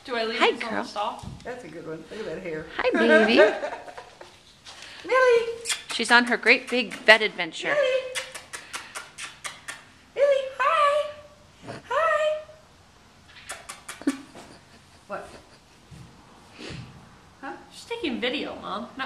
Do I leave Hi, this on girl. the stall? That's a good one. Look at that hair. Hi, baby. Millie! She's on her great big vet adventure. Millie! Millie, hi! Hi! What? Huh? She's taking video, Mom. Not